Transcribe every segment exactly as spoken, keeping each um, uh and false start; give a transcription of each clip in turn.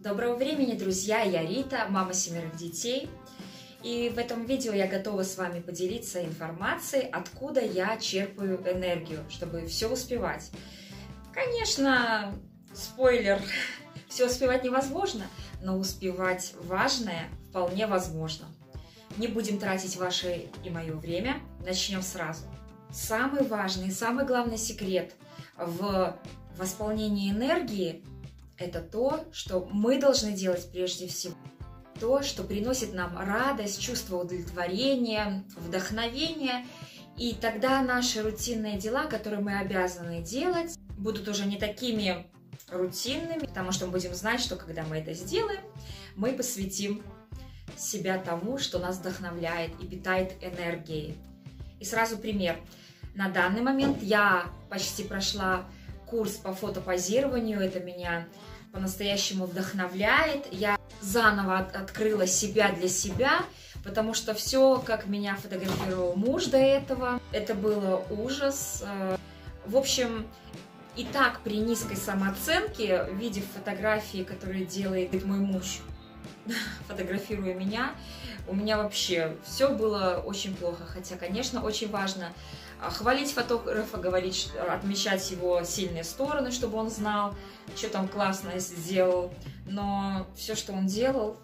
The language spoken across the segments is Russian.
Доброго времени, друзья! Я Рита, мама семерых детей. И в этом видео я готова с вами поделиться информацией, откуда я черпаю энергию, чтобы все успевать. Конечно, спойлер, все успевать невозможно, но успевать важное вполне возможно. Не будем тратить ваше и мое время, начнем сразу. Самый важный, самый главный секрет в восполнении энергии – это то, что мы должны делать прежде всего. То, что приносит нам радость, чувство удовлетворения, вдохновения. И тогда наши рутинные дела, которые мы обязаны делать, будут уже не такими рутинными, потому что мы будем знать, что когда мы это сделаем, мы посвятим себя тому, что нас вдохновляет и питает энергией. И сразу пример. На данный момент я почти прошла курс по фотопозированию, это меня по-настоящему вдохновляет. Я заново от открыла себя для себя, потому что все, как меня фотографировал муж до этого, это было ужас. В общем, и так при низкой самооценке, видев фотографии, которые делает мой муж, фотографируя меня, у меня вообще все было очень плохо. Хотя, конечно, очень важно хвалить фотографа, говорить, отмечать его сильные стороны, чтобы он знал, что там классно сделал. Но все, что он делал,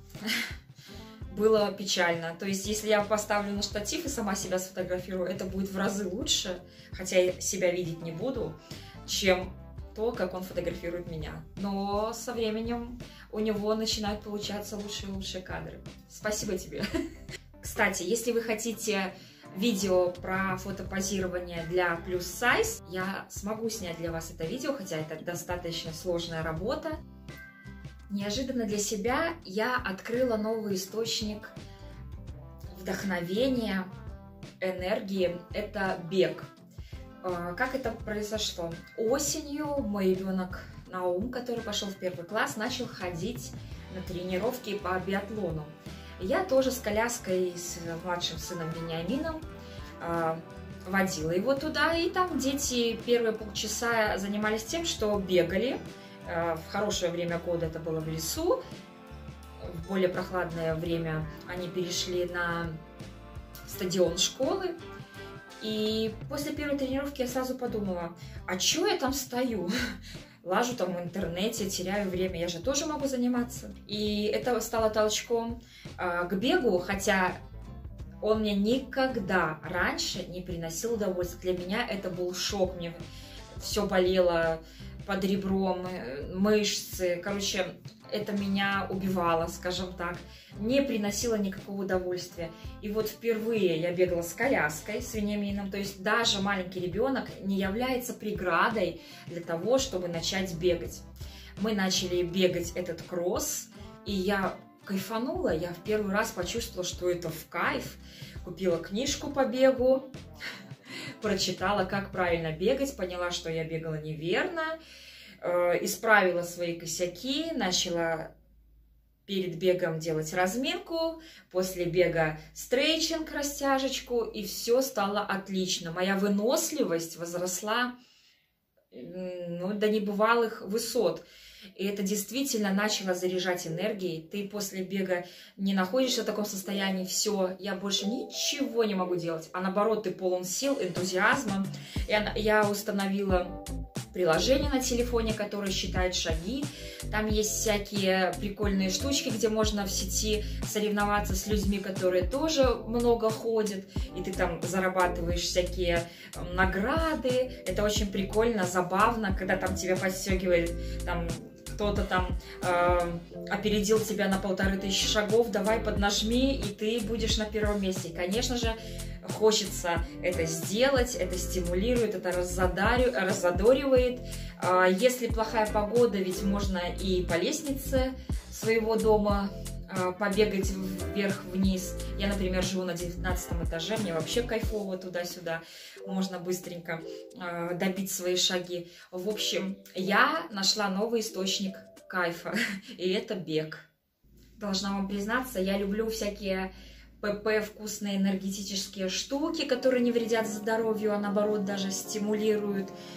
было печально. То есть, если я поставлю на штатив и сама себя сфотографирую, это будет в разы лучше, хотя я себя видеть не буду, чем то, как он фотографирует меня. Но со временем у него начинают получаться лучшие и лучшие кадры. Спасибо тебе. Кстати, если вы хотите видео про фотопозирование для плюс сайз, я смогу снять для вас это видео, хотя это достаточно сложная работа. Неожиданно для себя я открыла новый источник вдохновения, энергии. Это бег. Как это произошло? Осенью мой ребенок Наум, который пошел в первый класс, начал ходить на тренировки по биатлону. Я тоже с коляской, с младшим сыном Вениамином водила его туда, и там дети первые полчаса занимались тем, что бегали. В хорошее время года это было в лесу, в более прохладное время они перешли на стадион школы. И после первой тренировки я сразу подумала, а чё я там стою? Лажу там в интернете, теряю время, я же тоже могу заниматься. И это стало толчком э, к бегу, хотя он мне никогда раньше не приносил удовольствия. Для меня это был шок, мне все болело под ребром, мышцы, короче, это меня убивало, скажем так, не приносило никакого удовольствия. И вот впервые я бегала с коляской, с Вениамином, то есть даже маленький ребенок не является преградой для того, чтобы начать бегать. Мы начали бегать этот кросс, и я кайфанула, я в первый раз почувствовала, что это в кайф, купила книжку по бегу, прочитала, как правильно бегать, поняла, что я бегала неверно, э, исправила свои косяки, начала перед бегом делать разминку, после бега стрейчинг, растяжечку, и все стало отлично. Моя выносливость возросла ну, до небывалых высот. И это действительно начало заряжать энергией. Ты после бега не находишься в таком состоянии, все, я больше ничего не могу делать. А наоборот, ты полон сил, энтузиазма. Я, я установила приложение на телефоне, которое считает шаги. Там есть всякие прикольные штучки, где можно в сети соревноваться с людьми, которые тоже много ходят. И ты там зарабатываешь всякие награды. Это очень прикольно, забавно, когда там тебя подстегивает там кто-то там э, опередил тебя на полторы тысячи шагов, давай поднажми, и ты будешь на первом месте. И, конечно же, хочется это сделать, это стимулирует, это раззадоривает. Э, если плохая погода, ведь можно и по лестнице своего дома э, побегать вверх-вниз. Я, например, живу на девятнадцатом этаже, мне вообще кайфово туда-сюда. Можно быстренько э, добить свои шаги. В общем, я нашла новый источник кайфа, и это бег. Должна вам признаться, я люблю всякие ПП, вкусные энергетические штуки, которые не вредят здоровью, а наоборот даже стимулируют.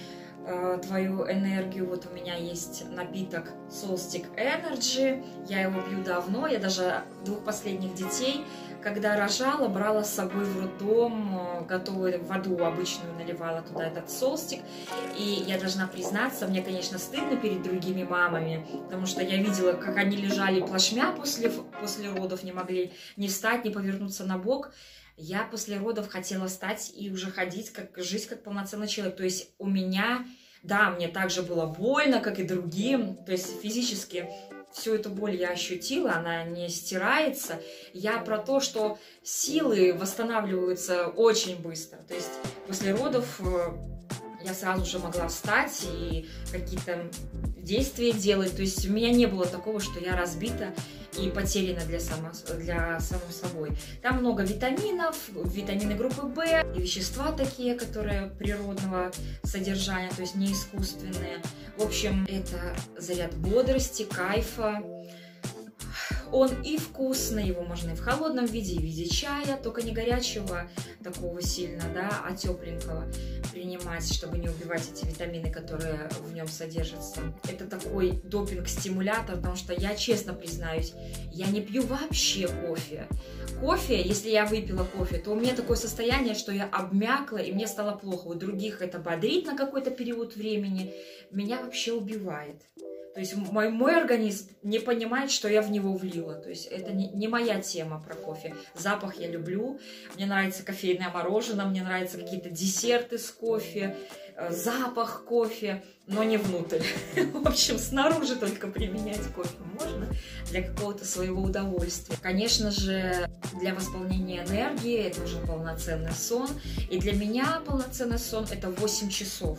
э, твою энергию. Вот у меня есть напиток Solstick Energy, я его пью давно, я даже двух последних детей, когда рожала, брала с собой в роддом, готовую воду обычную наливала туда этот Solstick. И я должна признаться, мне, конечно, стыдно перед другими мамами, потому что я видела, как они лежали плашмя после, после родов, не могли ни встать, ни повернуться на бок. Я после родов хотела встать и уже ходить, как, жить как полноценный человек. То есть у меня, да, мне также было больно, как и другим, то есть физически. Всю эту боль я ощутила, она не стирается. Я про то, что силы восстанавливаются очень быстро. То есть после родов я сразу же могла встать и какие-то действия делать. То есть у меня не было такого, что я разбита и потеряна для, само, для самой собой. Там много витаминов, витамины группы В и вещества такие, которые природного содержания, то есть не искусственные. В общем, это заряд бодрости, кайфа. Он и вкусный, его можно и в холодном виде, и в виде чая, только не горячего такого сильно, да, а тепленького принимать, чтобы не убивать эти витамины, которые в нем содержатся. Это такой допинг-стимулятор, потому что я честно признаюсь, я не пью вообще кофе. Кофе, если я выпила кофе, то у меня такое состояние, что я обмякла, и мне стало плохо. У других это бодрит на какой-то период времени, меня вообще убивает. То есть мой, мой организм не понимает, что я в него влила. То есть это не, не моя тема про кофе. Запах я люблю. Мне нравится кофейное мороженое, мне нравятся какие-то десерты с кофе, запах кофе, но не внутрь. В общем, снаружи только применять кофе можно для какого-то своего удовольствия. Конечно же, для восполнения энергии это уже полноценный сон. И для меня полноценный сон это восемь часов.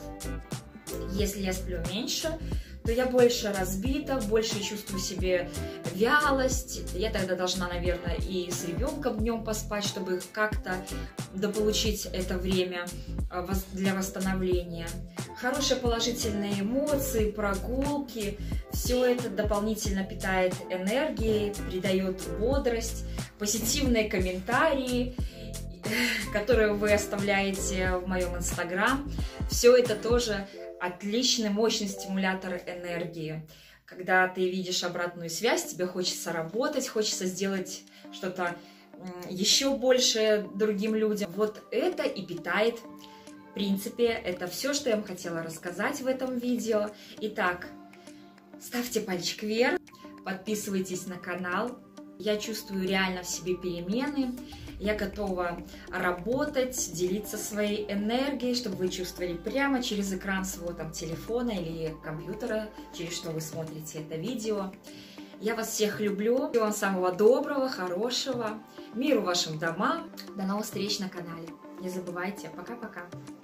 Если я сплю меньше, то я больше разбита, больше чувствую в себе вялость. Я тогда должна, наверное, и с ребенком днем поспать, чтобы как-то дополучить это время для восстановления. Хорошие положительные эмоции, прогулки, все это дополнительно питает энергией, придает бодрость, позитивные комментарии, которые вы оставляете в моем инстаграм. Все это тоже отличный, мощный стимулятор энергии. Когда ты видишь обратную связь, тебе хочется работать, хочется сделать что-то еще большее другим людям. Вот это и питает. В принципе, это все, что я вам хотела рассказать в этом видео. Итак, ставьте пальчик вверх, подписывайтесь на канал. Я чувствую реально в себе перемены. Я готова работать, делиться своей энергией, чтобы вы чувствовали прямо через экран своего там телефона или компьютера, через что вы смотрите это видео. Я вас всех люблю. Всего вам самого доброго, хорошего. Миру вашим домам. До новых встреч на канале. Не забывайте. Пока-пока.